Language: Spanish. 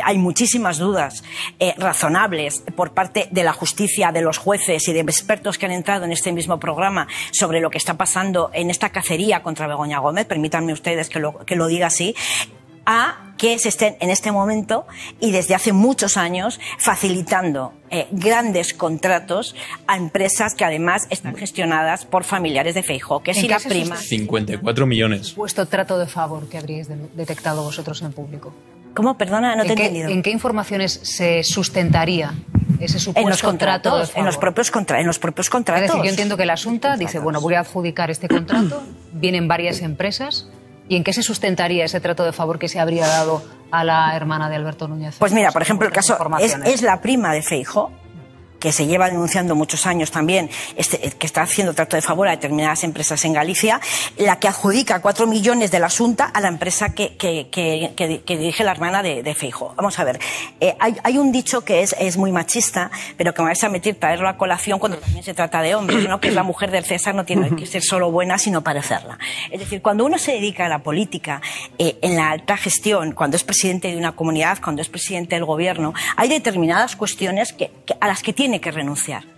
hay muchísimas dudas razonables por parte de la justicia, de los jueces y de expertos que han entrado en este mismo programa sobre lo que está pasando en esta cacería contra Begoña Gómez, permítanme ustedes que lo diga así, a que se estén en este momento y desde hace muchos años facilitando grandes contratos a empresas que además están gestionadas por familiares de Feijóo, que si la prima... 54 millones. ¿Supuesto trato de favor que habríais detectado vosotros en público? ¿Cómo? Perdona, no te he entendido. ¿En qué informaciones se sustentaría ese supuesto trato de favor? En los propios contratos. Es decir, yo entiendo que la Xunta dice, bueno, voy a adjudicar este contrato, vienen varias empresas... ¿Y en qué se sustentaría ese trato de favor que se habría dado a la hermana de Alberto Núñez? Pues mira, por ejemplo, el caso es la prima de Feijóo, que se lleva denunciando muchos años también, que está haciendo trato de favor a determinadas empresas en Galicia, la que adjudica 4 millones de la Xunta a la empresa que dirige la hermana de Feijóo. Vamos a ver, hay un dicho que es muy machista, pero que me vais a meter traerlo a colación cuando también se trata de hombres, ¿no? Que es la mujer del César no tiene que ser solo buena, sino parecerla. Es decir, cuando uno se dedica a la política, en la alta gestión, cuando es presidente de una comunidad, cuando es presidente del gobierno, hay determinadas cuestiones a las que tiene que renunciar.